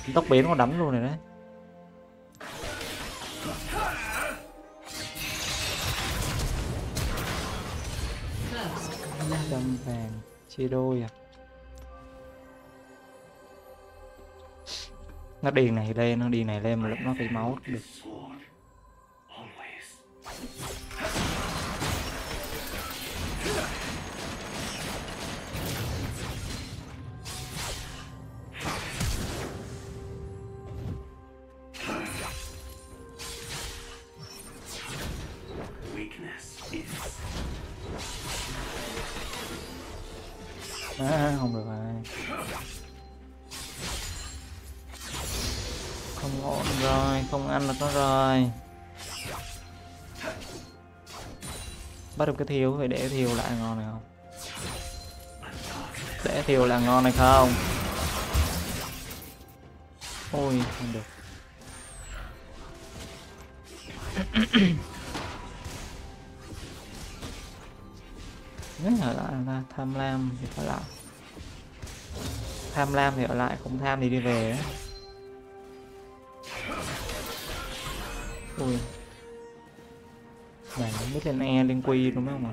Tốc biến còn đánh luôn này đấy. Trăm vàng chia đôi à. Nó đi này lên, nó đi này lên mà lúc nó bị máu được. À, không được rồi. Không ổn rồi, không ăn được nó rồi. Bắt được cái thiêu, phải để thiêu lại ngon này không? Để thiêu là ngon này không? Ôi, không được. Rất là tham lam thì phải lại. Tham lam thì ở lại, không tham thì đi về ấy. Ui. Này không biết lên E lên Q đúng không ạ?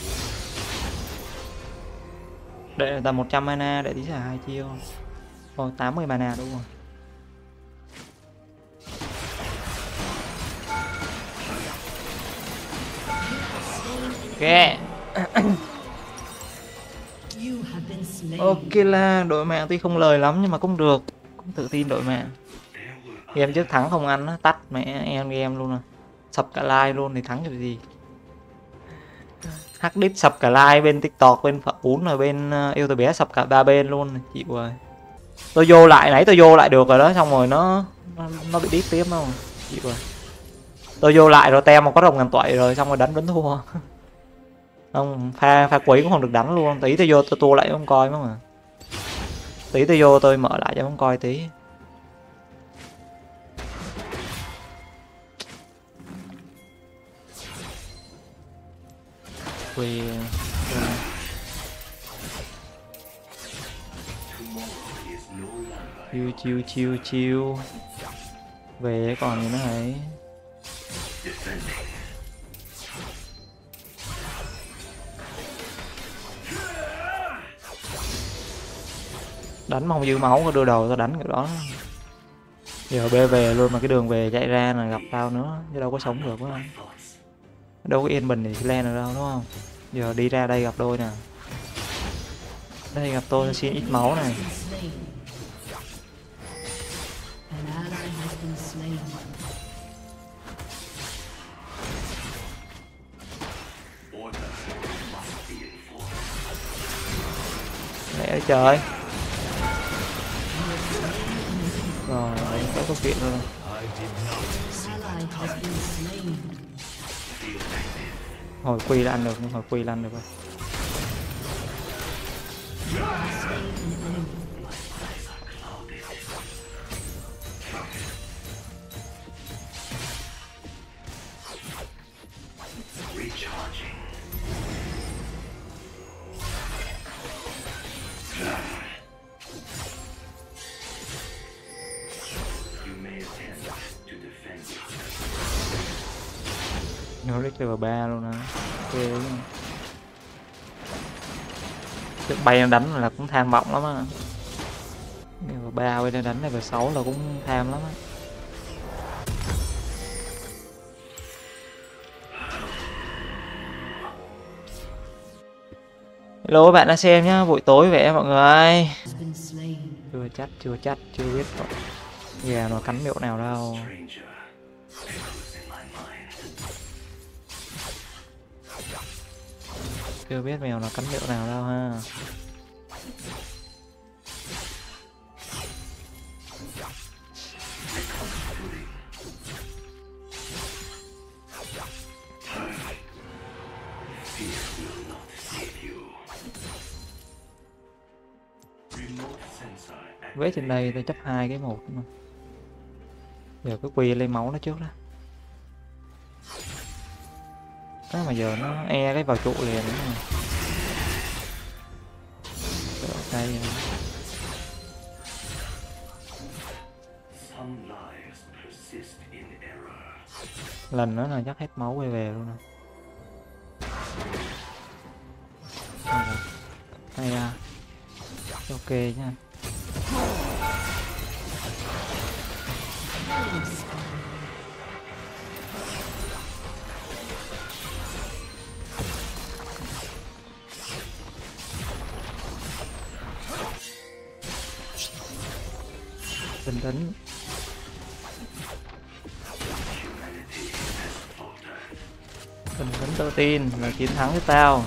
Để tầm 100 mana để tí xả 2 chiêu. Ồ, 80 mana đúng rồi. Ok. Ok là đội mạng tuy không lời lắm nhưng mà cũng được. Cũng tự tin đội mạng. Game trước thắng không ăn á, tắt mẹ em game luôn à. Sập cả like luôn thì thắng được gì. Hắc đít sập cả like bên TikTok, bên Phật Ún rồi bên YouTube sập cả ba bên luôn, chịu rồi. Tôi vô lại nãy tôi vô lại được rồi đó, xong rồi nó bị đít tiếp không. Chịu rồi. Tôi vô lại rồi tem mà có rồng ngàn tuổi rồi xong rồi đánh vẫn thua. Không, pha quấy cũng không được đánh luôn. Tí tôi vô tôi tua lại không coi mà. Tí tôi vô tôi mở lại cho không coi tí. Quy chiêu về còn gì nữa ấy. Đánh mà không dư máu đưa đầu tao đánh kiểu đó. Giờ bê về luôn mà cái đường về chạy ra là gặp tao nữa chứ đâu có sống được quá. Đâu có yên bình để lên được đâu đúng không? Giờ đi ra đây gặp đôi nè. Đây gặp tôi xin ít máu này. Mẹ trời. Rồi, có chuyện rồi. Hồi quy là ăn được, hồi quy là ăn được rồi. Nó lấy level 3 luôn hả? Ok đấy. Được bay đánh là cũng tham vọng lắm á. Level 3 bên đánh level 6 là cũng tham lắm á. Hello các bạn đã xem nhá, buổi tối vậy mọi người. Chưa chắc, chưa biết gà nó cắn miệng nào đâu. Chưa biết mèo nó cắn miệng nào đâu ha. Vết trên đây tôi chấp 2 cái 1 mà. Giờ cái quy lấy máu nó trước đó. Đó mà giờ nó e cái vào trụ liền nữa mà. Đây. Lần nữa là chắc hết máu về luôn rồi. Hay à. Ok nha. Bình tĩnh. Bình tĩnh tự tin là chiến thắng với tao.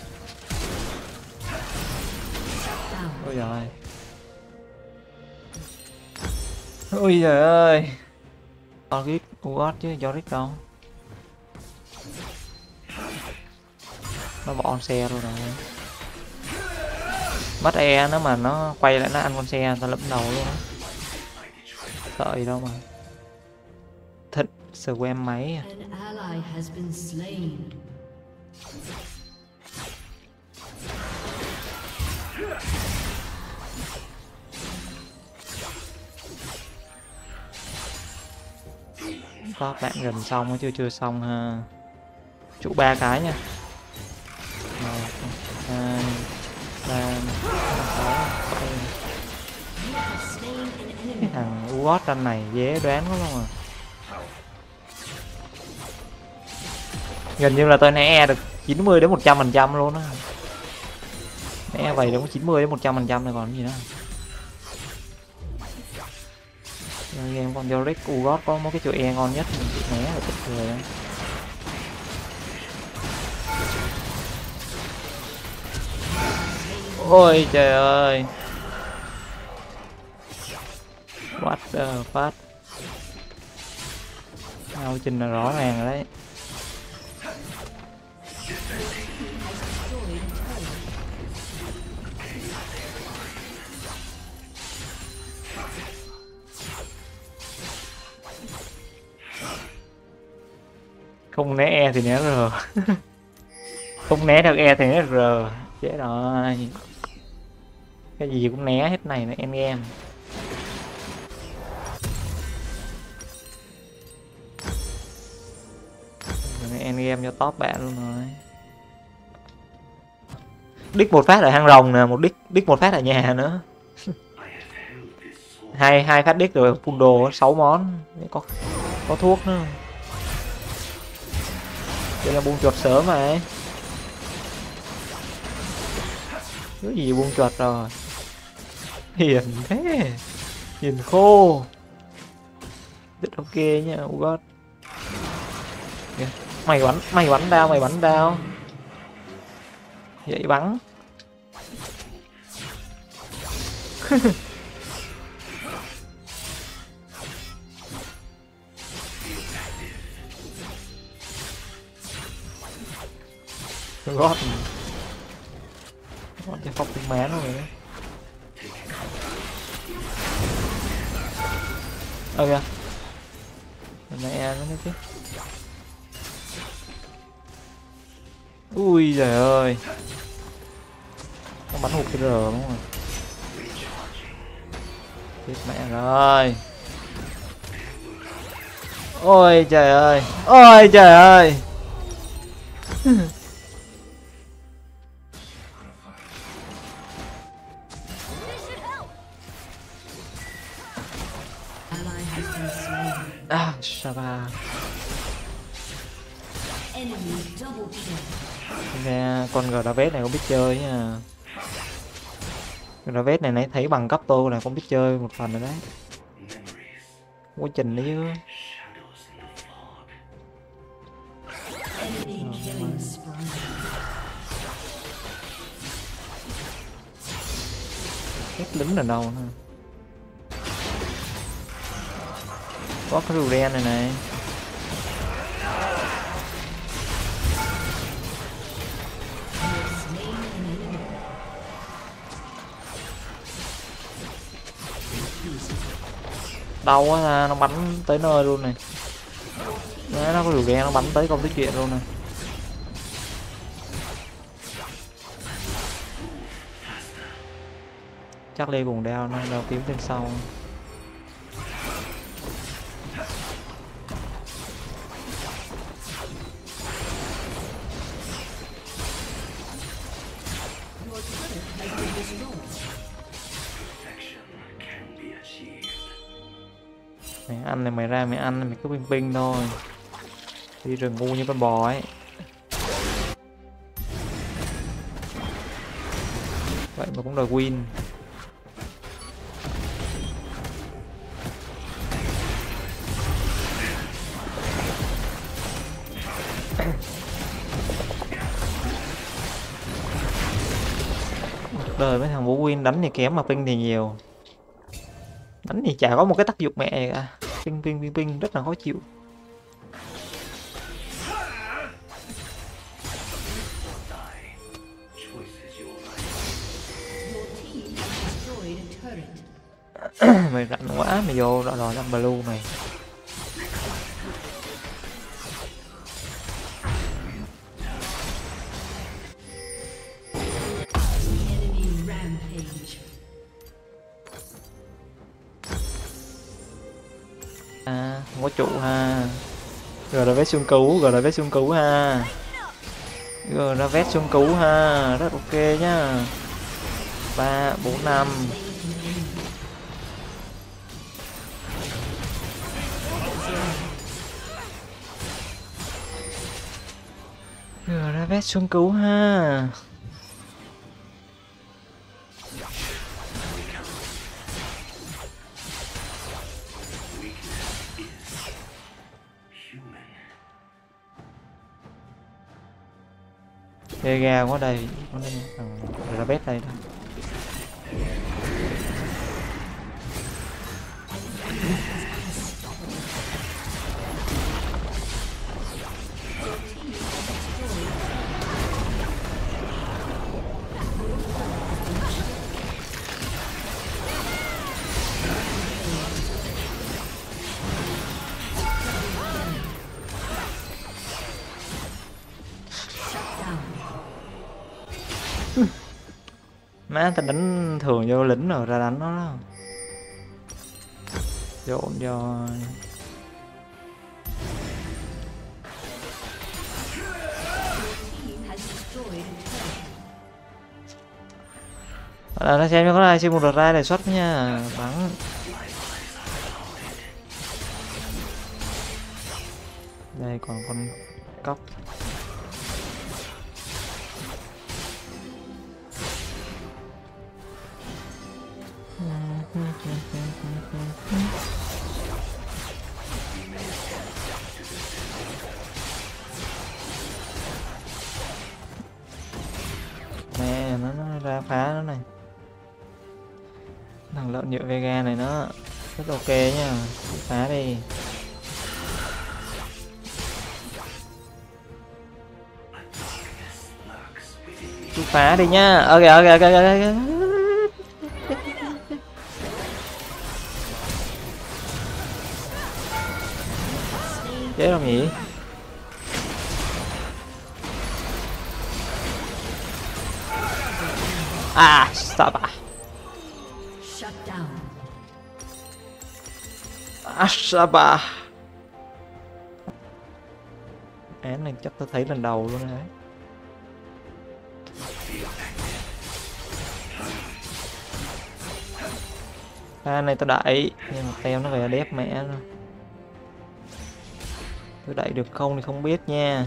Ôi giời. Ôi giời ơi. Yorick, Ugot chứ Yorick đâu. Nó bỏ con xe luôn rồi. Mất E nó mà nó quay lại nó ăn con xe tao lẫm đầu luôn á. Sợ gì đâu mà. Thật spam máy à. Top bạn gần xong chưa xong ha. Trụ 3 cái nha. 1 2 3 6. Cái thằng Ugot tranh này dễ đoán lắm không à. Gần như là tôi né được 90 đến 100% luôn á. Né vậy đúng 90 đến 100% này còn gì nữa. Game con Yorick Ugot có một cái chỗ E ngon nhất mình bị né là tức cười đó. Ôi trời ơi. What the fuck. Ao trình là rõ ràng rồi đấy. Không né E thì né R. Không né được E thì né R. Chết rồi. Cái gì cũng né hết này là end game. End game cho top bạn luôn rồi. Đích một phát ở hang rồng nè, đích một phát ở nhà nữa. hai phát đích rồi full đồ 6 món. Có thuốc nữa. Đây là buông chuột sớm mà. Cái gì buông chuột rồi. Hiền thế. Hiền khô. Rất ok nha Ugot. Mày bắn đao. Vậy bắn. Gót cho phóc tiếng mán rồi đấy. Kìa. Mẹ nó chứ. Ui giời ơi. Nó bắn hụt cái R đúng không? Chết mẹ rồi. Ôi trời ơi. Ôi trời ơi. À, Sava. Nghe con Graves này không biết chơi nha. Graves này nãy thấy bằng cấp tô là không biết chơi một phần rồi đấy. Quá trình đấy chứ. Hết lính ở đâu nữa. Có cái rùa đen này này. Đau quá ha, nó bắn tới nơi luôn này. Đấy, nó có rùa đen nó bắn tới công thức chuyện luôn này. Chắc Lê cùng đeo nó đeo kiếm trên sau. Mày ăn này, mày ra mày ăn, mày cứ ping ping thôi. Đi rừng ngu như con bò ấy. Vậy mà cũng đòi win. Đời mấy thằng Vũ Win đánh thì kém mà ping thì nhiều. Đánh thì chả có một cái tác dụng mẹ gì cả. Ping ping ping ping rất là khó chịu. Mày rảnh quá, mày vô đòi làm blue này. Không có trụ ha. Rồi là vết xương cứu, rồi là vết xương cứu ha. Rồi ra vết xương cứu ha, rất ok nhá. 3 4 5. Rồi ra vết xương cứu ha. Vega có đây, có đây. Ra vết đây thôi. Má ta đánh thường vô lính rồi ra đánh nó đó. Dồn rồi. Nó xem cho có ai xin một đợt ra đề xuất nha. Bắn. Đây còn con cóc. Nè nó ra phá nó này. Thằng lợn nhựa Vega này nó rất ok nha, phá đi. Chú phá đi nhá. Ok ok ok ok. Chết không nhỉ? Stop. Saba. Án này chắc tôi thấy lần đầu luôn đấy. Này tôi đẩy nhưng mà teo nó về đép mẹ rồi. Tôi đẩy được không thì không biết nha.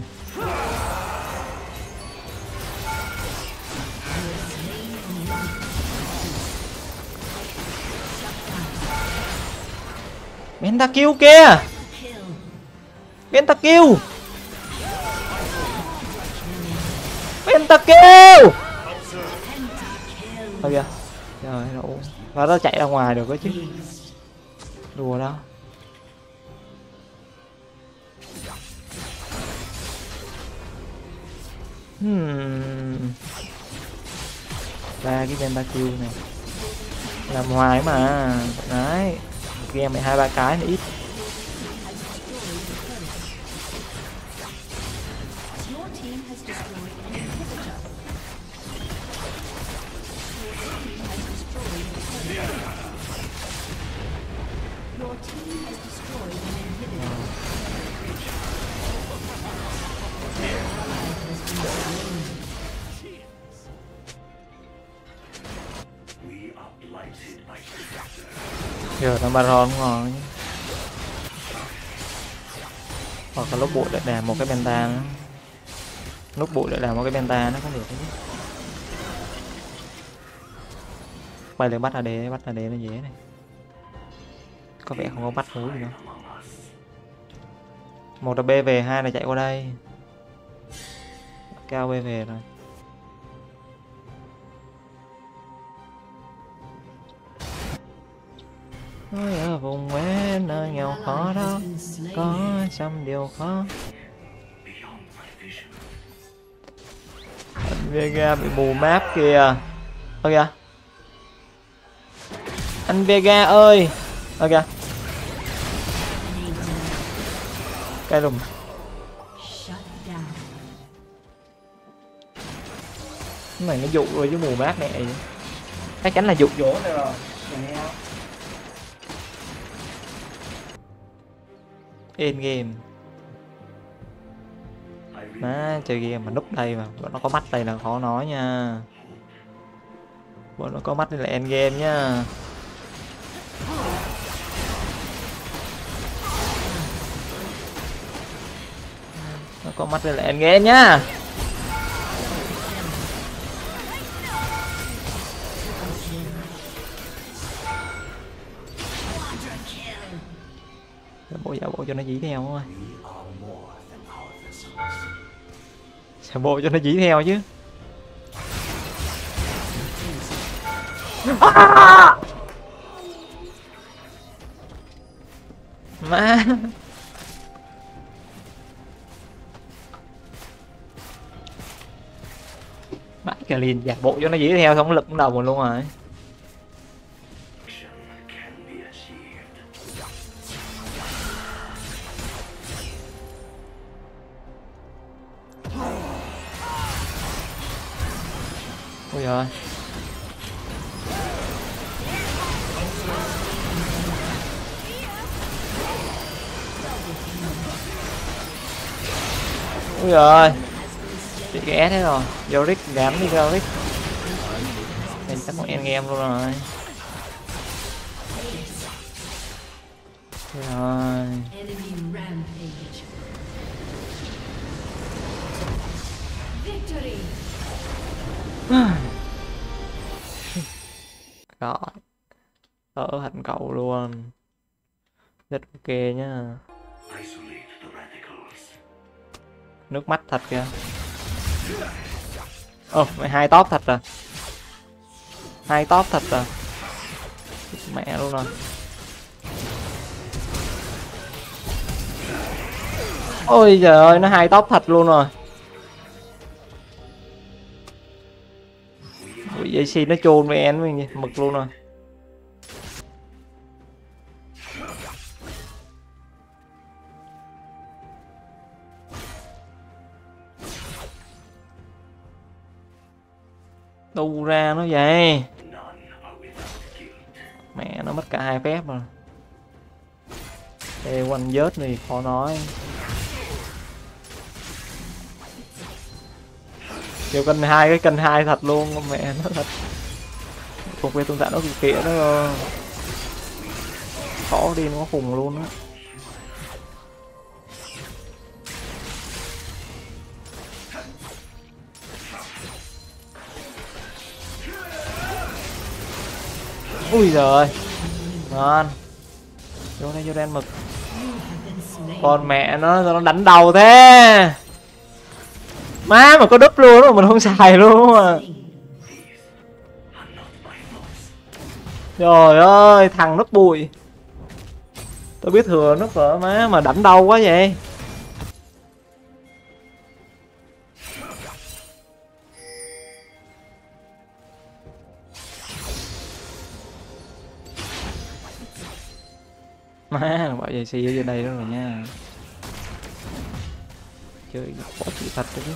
Pentakill kia. Pentakill. Pentakill. Thôi kìa. Trời ơi. Và nó chạy ra ngoài được đó chứ. Đùa đó. Ba cái Pentakill này làm hoài mà. Đấy. Game mày 2-3 cái thì ít. Giờ thằng Baron ngon. Hoặc là lúc bụi lại làm một cái penta nữa. Lúc bụi lại làm một cái penta nó cũng được đấy chứ. Quay lại bắt AD, bắt AD nó dễ này. Có vẻ không có bắt thú gì đâu. Một là B về, hai là chạy qua đây. Cao B về rồi. Ôi ở vùng quê nơi nghèo khó đó có trăm điều khó. Anh Vega bị mù map kìa. Ơ kìa. Anh Vega ơi. Ơ kìa. Cái rùm. Cái này nó dụ rồi chứ mù map này. Chắc chắn là dụ dỗ này rồi. In game. Má chơi game mà núp đây mà bọn nó có mắt đây là khó nói nha. Bọn nó có mắt đây là end game nhá. Nó có mắt đây là end game nhá. Giả bộ cho nó dí theo thôi. Giả bộ cho nó dí theo chứ. Má. Bắt cả liền giả bộ cho nó dí theo xong lực đầu mình luôn rồi. Ôi giời. Ôi giời. Chị ghé thế rồi. Yorick gắn đi Yorick. Mình chắc một endgame luôn rồi. Rồi. Rồi. Đỡ hạnh cậu luôn. Rất ok nhá. Nước mắt thật kìa. Ồ, mày hai top thật rồi. Hai top thật rồi. Mẹ luôn rồi. Ôi trời ơi, nó hai top thật luôn rồi. Ui, dây xì nó chôn với én mình mực luôn rồi. Đâu ra nó vậy? Mẹ nó mất cả hai phép rồi. Ê, quanh vớt thì khó nói. Kiểu cân hai thật luôn, con mẹ nó thật. Cục về tương tạ nó cực kịa đó. Khó đi nó khùng luôn á. Ui giời. Ngon. Vô đây vô đen mực. Con mẹ nó đánh đầu thế. Má mà có đúp luôn mà mình không xài luôn mà. Trời ơi, thằng núp bụi. Tôi biết thừa núp rồi má mà đánh đau quá vậy. Má bảo vậy xì ở dưới đây đó rồi nha. Chơi bỏ chịu thật đấy chứ.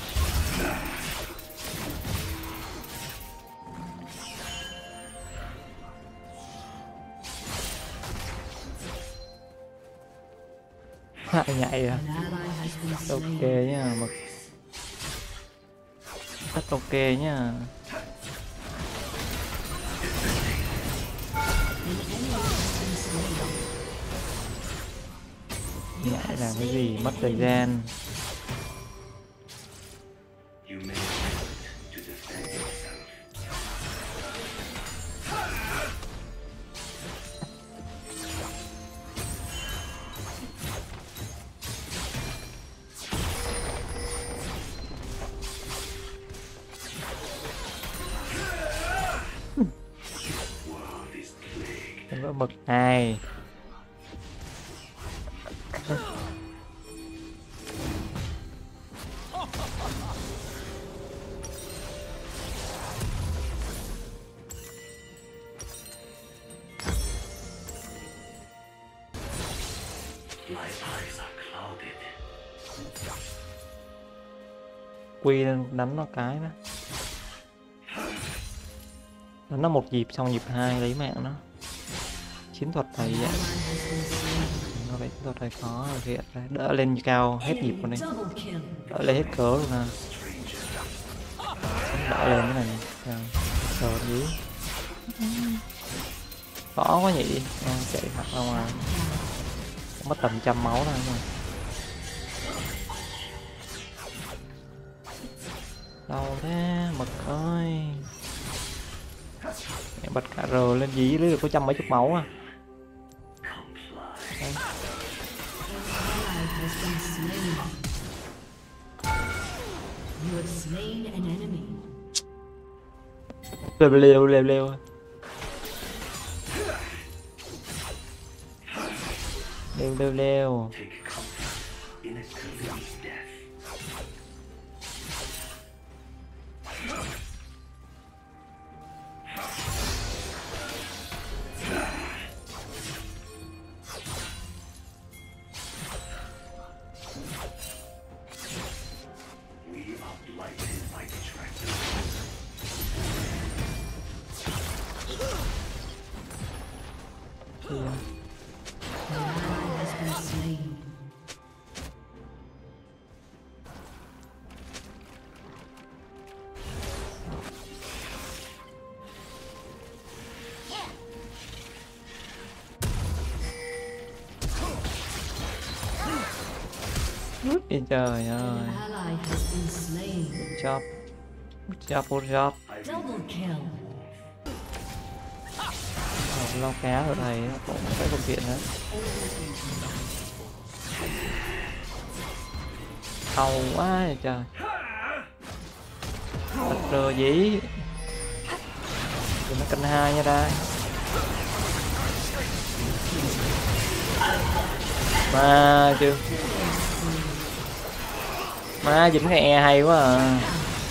Nhạy à. Ok nhá mực. Rất ok nhá. nhảy làm cái gì mất thời gian. Vỡ mực 2. Quy đánh nó cái đó, đánh nó một nhịp xong nhịp 2 lấy mạng nó. Chiến thuật này vậy, nó phải chiến thuật này khó hiện ra, đỡ lên cao hết nhịp luôn đi, đỡ lên hết cớ luôn nè, đỡ lên cái này rồi gì khó quá nhỉ. Chạy mặt ra ngoài mất tầm 100 máu thôi mà. Đâu thế mực ơi, mẹ bật cả rờ lên dí lấy được có 100 mấy chục máu à. Lêu lêu lêu lêu lêu lêu lêu. Đi trời ơi. Good job, good job. Lo cá ở đây cũng cái câu chuyện đó. Thầu quá vậy trời. Thật rờ dĩ. Nó canh 2 nha đây. Mà chưa. Má dính cái e hay quá à.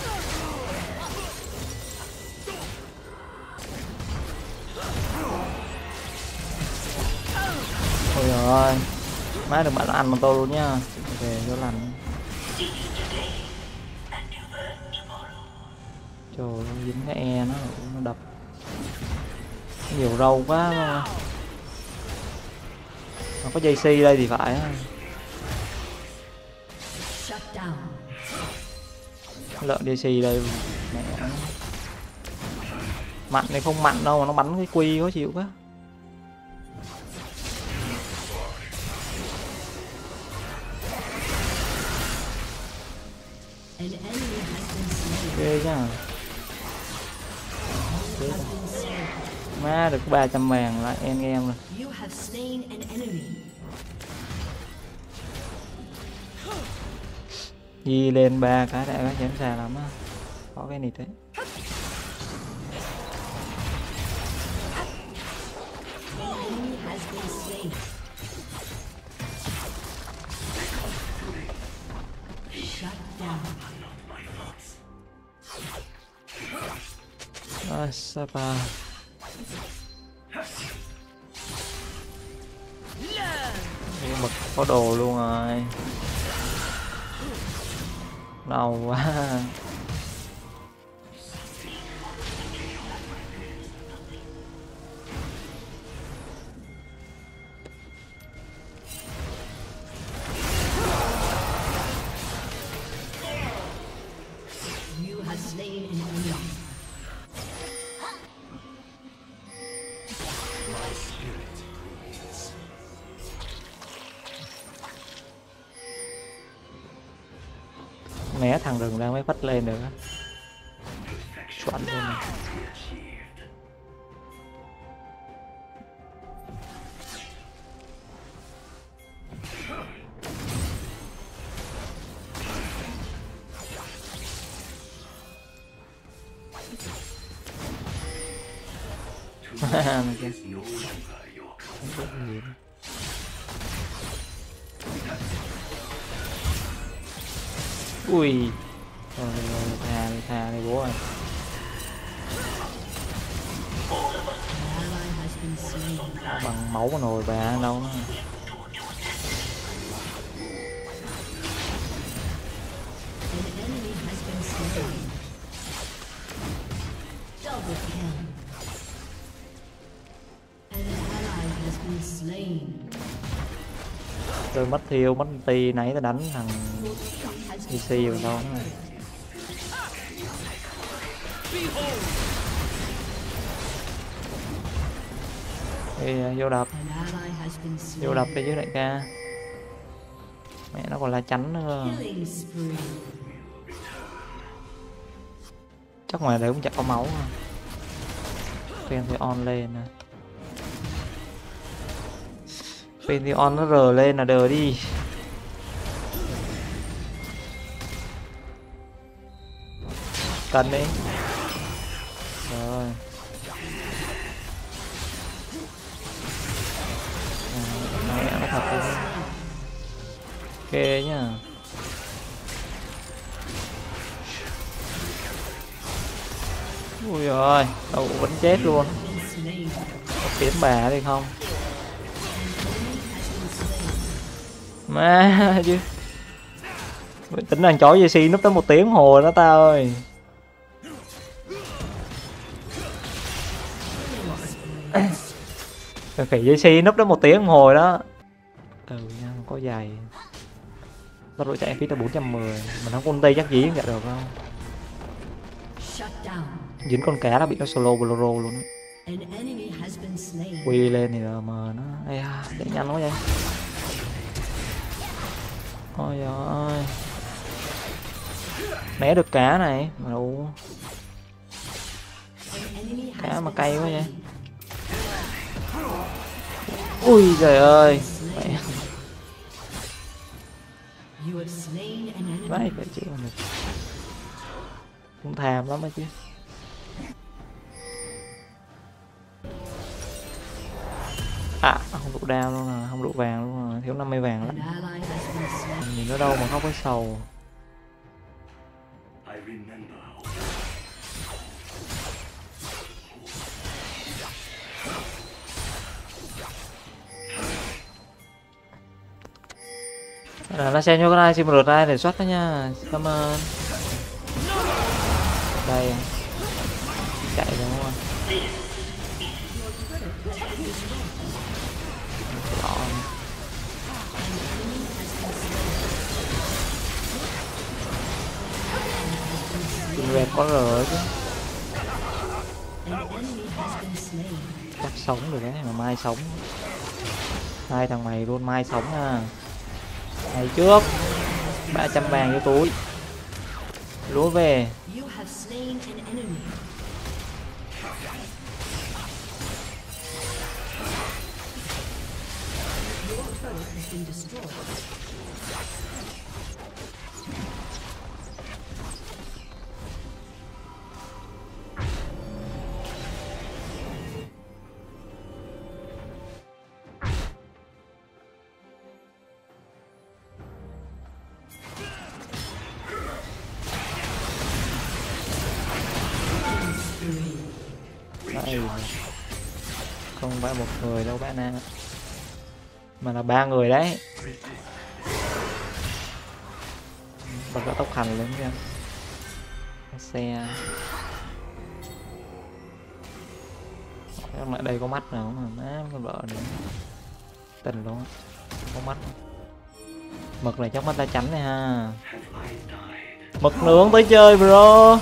Ôi trời ơi, má đừng bạn ăn mà tôi luôn nhá. Về vô lành. Trời ơi, dính cái e nó đập nhiều râu quá mà. Có dây xi đây thì phải. Lợn DC đây mẹ. Mạnh này không mạnh đâu mà nó bắn cái quy khó chịu quá. Ghê chứ. Má được 300 vàng lại em rồi. Di lên 3 cái đã có chém xa lắm á. Có cái nịt đấy. Sapa. Mực có đồ luôn rồi. Đau quá. thằng rừng đang mới phát lên được á. Chuẩn luôn này. Ui, thà đi bố ơi. Bằng máu của nồi bà đâu nữa. Tôi mất thiêu mất ti nãy tôi đánh thằng DC rồi đâu nữa. Vô đập đi chứ đại ca. Mẹ nó còn là tránh nữa. Chắc ngoài đấy cũng chẳng có máu. Phen thì on lên nè. Phen thì on nó rờ lên là đờ đi. Cần đi. Rồi. Mẹ nó thật luôn. Ok nhá. Ui rồi, đầu vẫn chết luôn. Có tiến bà đi không? Má chứ. Tính là chó JC núp tới 1 tiếng hồ đó ta ơi. Khỉ JC núp tới 1 tiếng hồi đó. Ừ nha, có giày. Tốc độ chạy phí là 410. Mình không con tây chắc dí nhận được không? Dính con cá là bị nó solo bloro luôn. Quy lên thì mà nó ây da, chạy nhanh quá vậy. Ôi ơi. Né được cá này mà đâu. Cá mà cay quá vậy. Ui trời ơi. Vậy phải chịu được. Cũng tham lắm ấy chứ. À không đủ đao luôn à, không đủ vàng luôn à, thiếu 50 vàng lắm. Nhìn nó đâu mà không có sầu. Nó xem cho cái này xin một lượt ra để xuất đó nha. Cảm ơn. Đây. Chạy rồi đúng không? Red có rồi chứ. Chắc sống được đấy mà mai sống. Hai thằng mày luôn mai sống nha. Ngày trước 300 vàng vô túi. Lúa về. Đây. Không phải một người đâu bạn ạ, mà là 3 người đấy. Bật cái tốc hành lên nha. Xe lại đây có mắt nào mà má con vợ nữa tình luôn, có mắt. Mực này chắc mắt ta tránh này ha. Mực nướng tới chơi bro.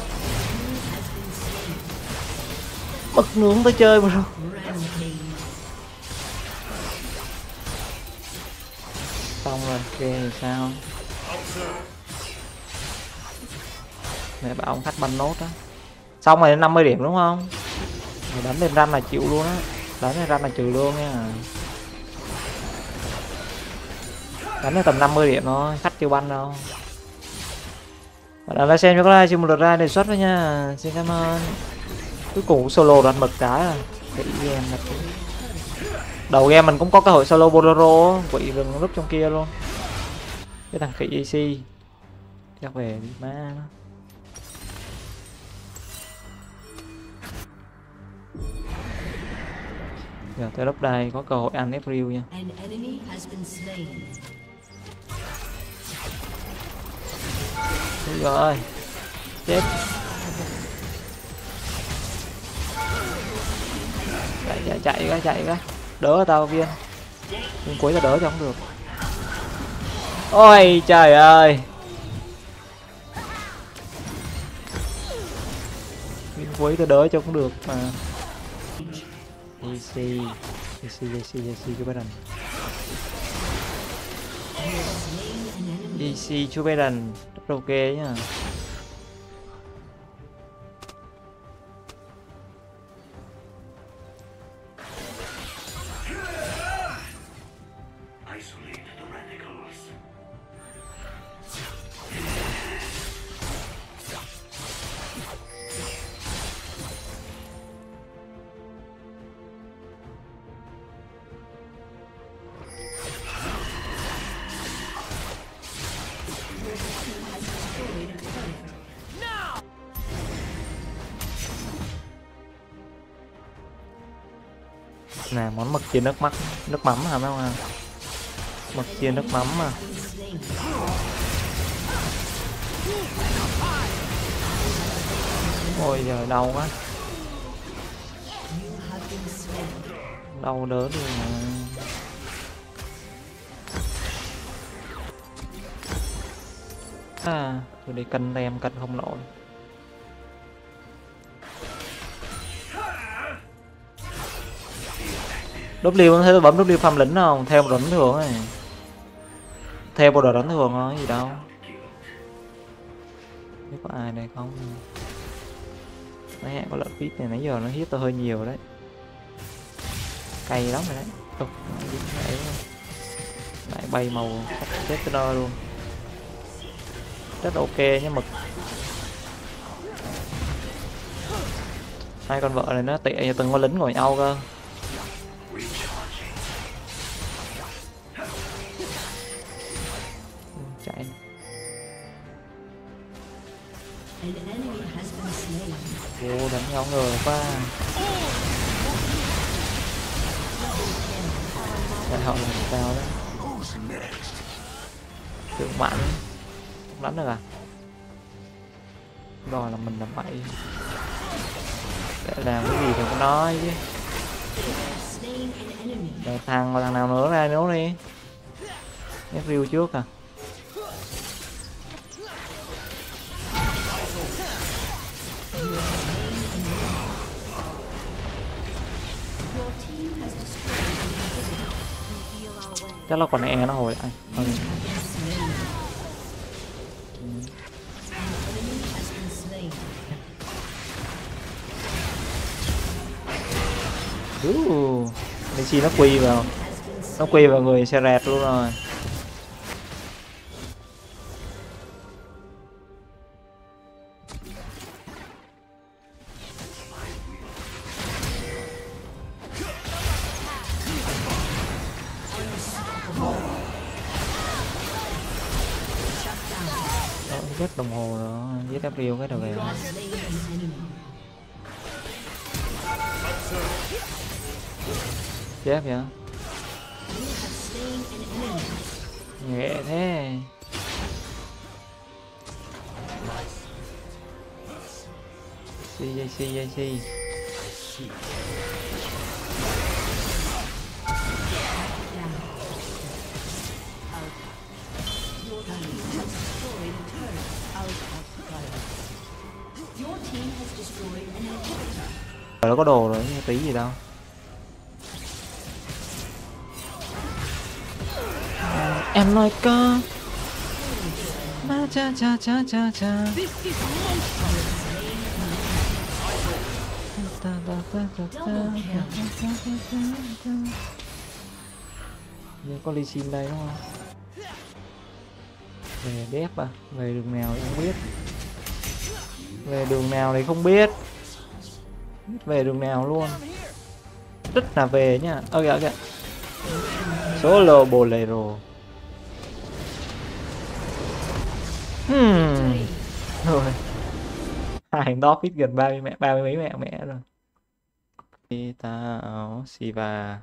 Mực nướng tới chơi bro. Xong rồi kia thì sao? Mẹ bảo ông khách banh nốt á. Xong rồi đến 50 điểm đúng không? Rồi đánh lên ranh là chịu luôn á. Đánh lên ranh là trừ luôn nha. Đánh lên tầm 50 điểm thôi, khách chưa banh đâu. Bạn đã xem cho có like, xin một lượt like đề xuất với nha. Xin cảm ơn. Cuối cùng solo đoạt mực cái à. Cái game là đầu game mình cũng có cơ hội solo Bolero, quỷ rừng núp trong kia luôn. Cái thằng khỉ AC chắc về đi má nó. Giờ tới lúc đây có cơ hội ăn April nha. Đúng rồi. Chết. Chạy cái. Đỡ tao viên. Nhưng cuối ta đỡ cho không được. Ôi trời ơi. Nhưng cuối ta đỡ cho cũng được mà. JC cho Baron. JC cho Baron rất ok nhá. Nè món mực chiên nước mắm hả mấy ông à? Mực chiên nước mắm mà. Ôi giời đau quá. Đau đớn đi mà. À, tôi đi cân em cân không nổi. W thấy tôi bấm W farm lính không? Theo một đánh thường này. Theo bộ đồ đánh thường thôi, gì đâu. Biết có ai đây không? Nó hẹn có lợn vít này nãy giờ nó hit tôi hơi nhiều đấy. Cay lắm rồi đấy. Lại bay màu chết cái đo luôn. Rất ok nhá mực. Hai con vợ này nó tệ như từng con lính ngồi nhau cơ. Chạy. Ô đánh nhau người quá. Đại họ làm sao đấy. Tưởng mạnh. Không đánh được à? Rồi là mình làm bậy. Để làm cái gì thì cũng nói chứ. Để thằng nào nữa ra nấu đi. Nhét riêu trước à. Chắc là còn e nó hồi lại. Messi nó quy vào người xe rẹt luôn rồi. Giết đồng hồ đó, giết W cái đầu về. Chết vậy? Nghệ thế. JC. Nó có đồ rồi, tí gì đâu. Em nói có Cha cha cha cha cha. Giờ có Lee Sin đây đúng không? Về đép à? Về đường nào thì không biết. Về đường nào thì không biết. Về đường nào luôn. Rất là về nhá. Ok ok. Solo Bolero. Rồi. Hai top hit gần 30 mẹ, 30 mấy mẹ rồi. Ta áo Siva.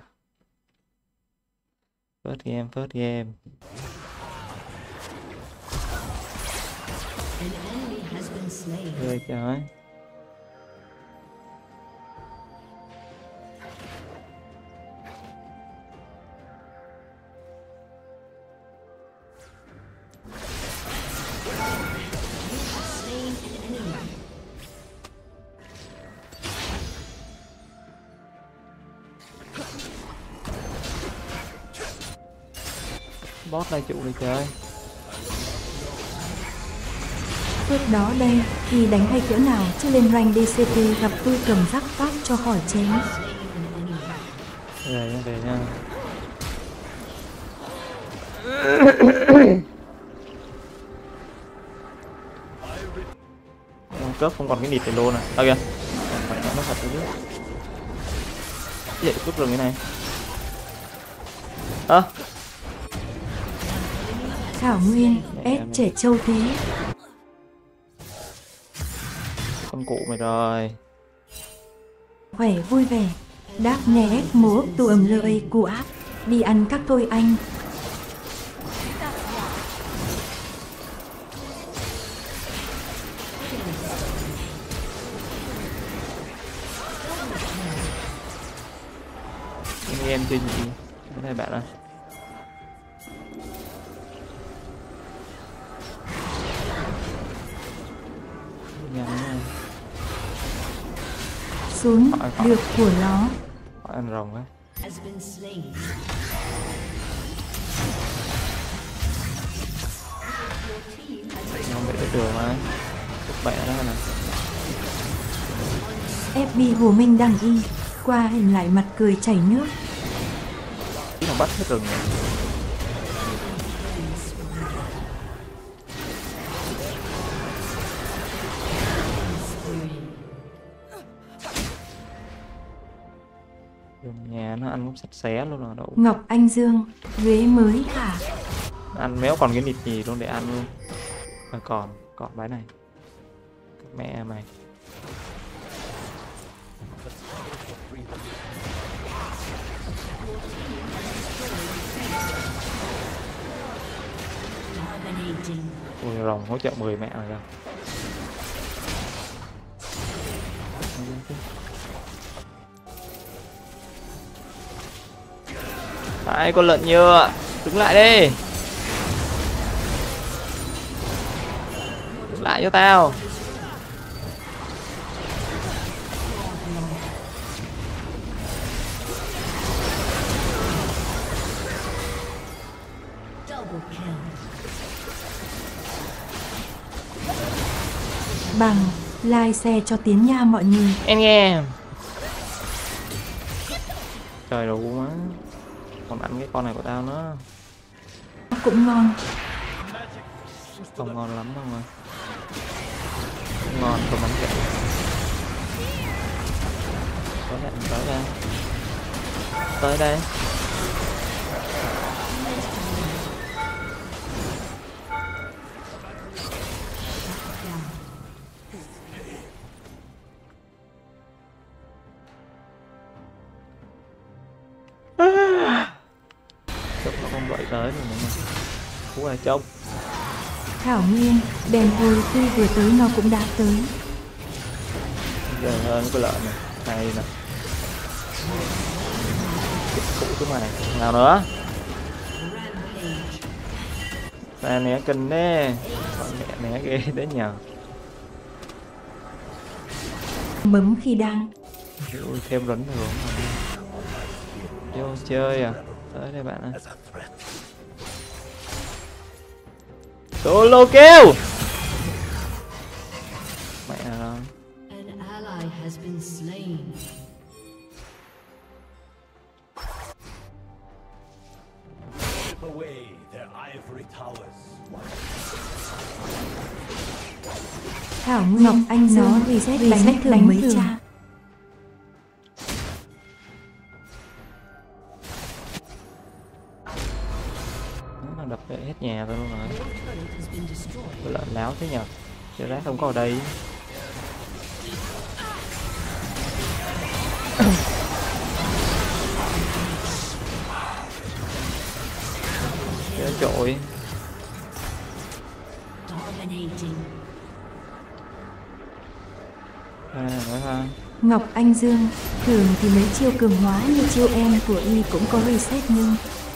First game, first game. Rồi trời. Boss lại trụ đi trời. Phước đó đây, thì đánh hay cỡ nào chứ lên rank DCT gặp tôi cầm rắc phát cho khỏi chém. Về nha. Cướp không còn cái nịt để luôn à. Đâu kìa. Phải nó thật chứ. Vậy cướp rừng cái này. Thảo Nguyên, S trẻ trâu thế. Con cụ mày rồi. Khỏe vui vẻ. Đáp nghe S múa tù ẩm lợi cụ áp. Đi ăn các tôi anh. Em chơi gì? Cái này bạn ơi. Xuống, được của nó. Hỏi ăn rồng á. Không bị được mà. Bẻ đó nè. FB Hồ Minh đăng y. Qua hình lại mặt cười chảy nước. Nó bắt hết rừng rồi. Nhà nó ăn cũng sạch sẽ luôn rồi đâu. Ngọc Anh Dương, ghế mới hả? Ăn méo còn cái nịt gì luôn để ăn luôn. Mà còn bái này. Mẹ mày. Ôi rồng hỗ trợ 10 mẹ rồi kìa. Đấy, con lợn nhựa, đứng lại đi. Đứng lại cho tao. Bằng, like xe cho Tiến nha mọi người. Em nghe. Trời đủ má. Còn ăn cái con này của tao nữa. Cũng ngon. Không ngon lắm đâu mà. Ngon còn bắn kẹo. Có hẹn tới đây. Tới đây. Chốc nó không đợi tới rồi mà. Cú là chốc. Thảo Nguyên, đèn hồi khi vừa tới nó cũng đã tới. Giờ hơn cái lợn này. Hay nè. Cụ chúng mày. Nào nữa. Nè né kinh đấy. Con mẹ né ghê đến nhờ. Bấm khi đang. Ui, thêm rấn rồi. Vô chơi à. Tới đây bạn ơi. Solo kill. Mẹ nó. An ally has been slain. Away their ivory towers. Thảo Ngọc Anh nó reset đánh mấy cha. Nó đập hết nhà tôi luôn rồi. Your turret has been destroyed. Lợn láo thế nhở. Chứ rác không có ở đây. Chết trội. Dominating. Nói ha. Ngọc Anh Dương, thường thì mấy chiêu cường hóa như chiêu em của y cũng có reset nhưng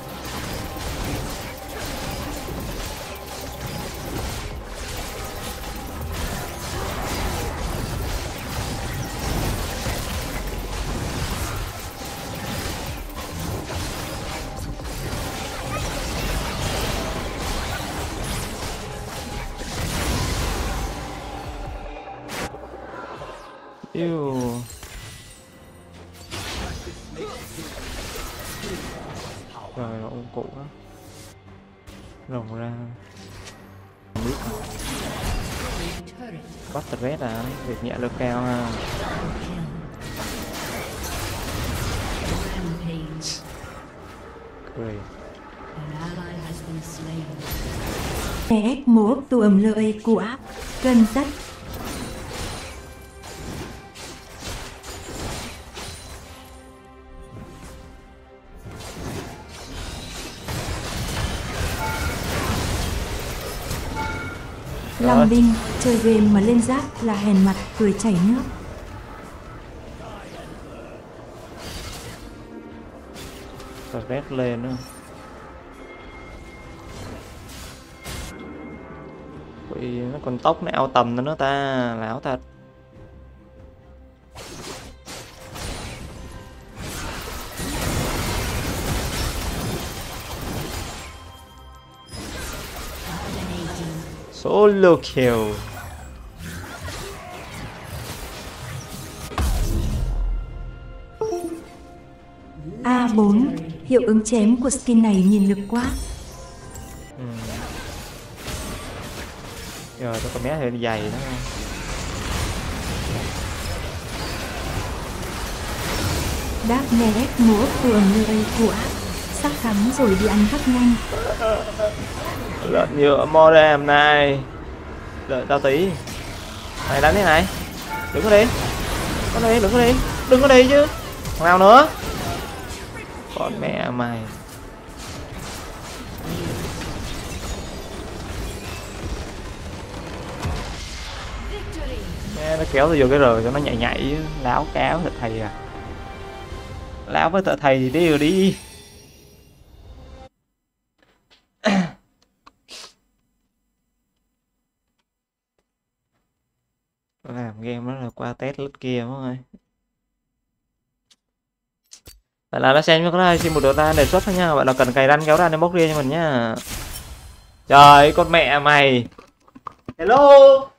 Yêu. Rồi nó ôm cụ á. Rồng ra. Turret. Bắt red à, việc nhẹ lực cao ha. Rampage. Cười. An ally has been slain. ép múa tù ẩm lợi của áp, cân tất. Long binh, chơi game mà lên giáp là hèn mặt, cười chảy nước. Red lên nữa. Vì nó còn tốc nó ao tầm nữa ta, lão thật. Solo kill. A4, hiệu ứng chém của skin này nhìn lực quá. Giờ tôi có bé hơi dày đó. Đáp nghe ép múa phường nơi của áp, sắp thắng rồi đi ăn cắp nhanh. Lợn nhựa modem này. Đợi tao tí. Mày đánh thế này. Đừng có đi. Có đi, đừng có đi. Đừng có đi chứ. Thằng nào nữa? Con mẹ mày. Nghe nó kéo tôi vô cái rờ cho nó nhảy nhảy. Láo cáo thật thầy à. Láo với tợ thầy thì đi rồi đi. Làm game đó là qua test lít kia mọi người. Vậy là nó xem cho cái xin một đợt ra đề xuất thôi nha. Vậy là cần cày ranh kéo ra nên bốc riêng cho mình nhá. Trời con mẹ mày. Hello.